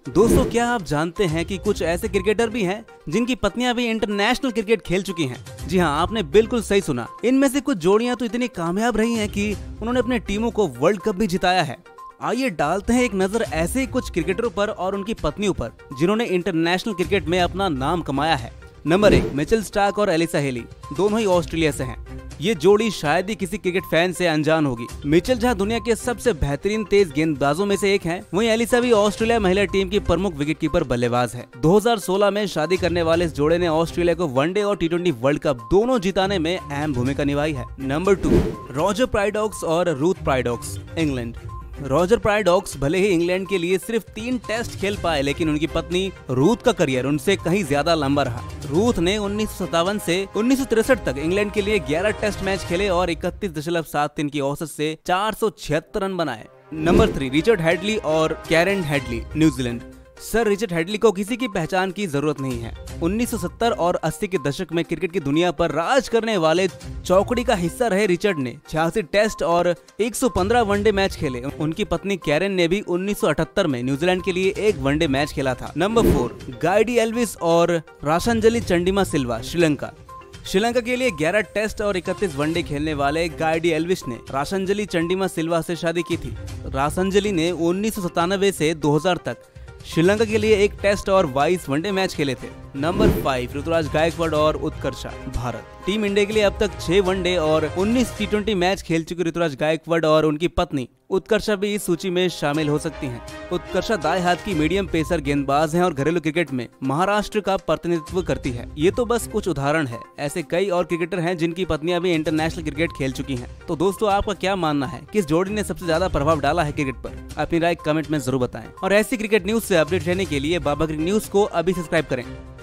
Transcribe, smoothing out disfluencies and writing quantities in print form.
दोस्तों, क्या आप जानते हैं कि कुछ ऐसे क्रिकेटर भी हैं जिनकी पत्नियां भी इंटरनेशनल क्रिकेट खेल चुकी हैं? जी हाँ, आपने बिल्कुल सही सुना। इनमें से कुछ जोड़ियां तो इतनी कामयाब रही हैं कि उन्होंने अपने टीमों को वर्ल्ड कप भी जिताया है। आइए डालते हैं एक नजर ऐसे ही कुछ क्रिकेटरों पर और उनकी पत्नियों पर जिन्होंने इंटरनेशनल क्रिकेट में अपना नाम कमाया है। नंबर 1, मिचेल स्टार्क और एलिसा हेली, दोनों ही ऑस्ट्रेलिया से हैं। ये जोड़ी शायद ही किसी क्रिकेट फैन से अनजान होगी। मिचेल जहां दुनिया के सबसे बेहतरीन तेज गेंदबाजों में से एक हैं, वहीं एलिसा भी ऑस्ट्रेलिया महिला टीम की प्रमुख विकेटकीपर बल्लेबाज है। 2016 में शादी करने वाले इस जोड़े ने ऑस्ट्रेलिया को वनडे और T20 वर्ल्ड कप दोनों जिताने में अहम भूमिका निभाई है। नंबर 2, रॉजर प्राइडॉक्स और Ruth Prideaux, England. Roger Prideaux भले ही इंग्लैंड के लिए सिर्फ 3 टेस्ट खेल पाए, लेकिन उनकी पत्नी रूथ का करियर उनसे कहीं ज्यादा लंबा रहा। रूथ ने 1957 से 1963 तक इंग्लैंड के लिए 11 टेस्ट मैच खेले और 31.73 की औसत से 476 रन बनाए। नंबर 3, रिचर्ड हेडली और Karen Hadlee, New Zealand. Sir Richard Hadlee को किसी की पहचान की जरूरत नहीं है। 1970 और 80 के दशक में क्रिकेट की दुनिया पर राज करने वाले चौकड़ी का हिस्सा रहे रिचर्ड ने 86 टेस्ट और 115 वनडे मैच खेले। उनकी पत्नी कैरन ने भी 1978 में न्यूजीलैंड के लिए एक वनडे मैच खेला था। नंबर 4, गाइडी एल्विस और राशांजलि चंडीमा सिल्वा, श्रीलंका। श्रीलंका के लिए 11 टेस्ट और 31 वनडे खेलने वाले गाइडी एल्विस ने राशांजलि चंडीमा सिल्वा से शादी की थी। राशांजलि ने 1997 से 2000 तक श्रीलंका के लिए एक टेस्ट और 22 वनडे मैच खेले थे। नंबर 5, ऋतुराज गायकवाड़ और उत्कर्षा, भारत। टीम इंडिया के लिए अब तक 6 वनडे और 19 T20 मैच खेल चुके ऋतुराज गायकवाड़ और उनकी पत्नी उत्कर्षा भी इस सूची में शामिल हो सकती हैं। उत्कर्षा दाएं हाथ की मीडियम पेसर गेंदबाज हैं और घरेलू क्रिकेट में महाराष्ट्र का प्रतिनिधित्व करती है। ये तो बस कुछ उदाहरण है, ऐसे कई और क्रिकेटर हैं जिनकी पत्नियां भी इंटरनेशनल क्रिकेट खेल चुकी हैं। तो दोस्तों, आपका क्या मानना है, किस जोड़ी ने सबसे ज्यादा प्रभाव डाला है क्रिकेट पर? अपनी राय कमेंट में जरूर बताएं और ऐसी क्रिकेट न्यूज से अपडेट रहने के लिए बाबा क्रिकेट न्यूज को अभी सब्सक्राइब करें।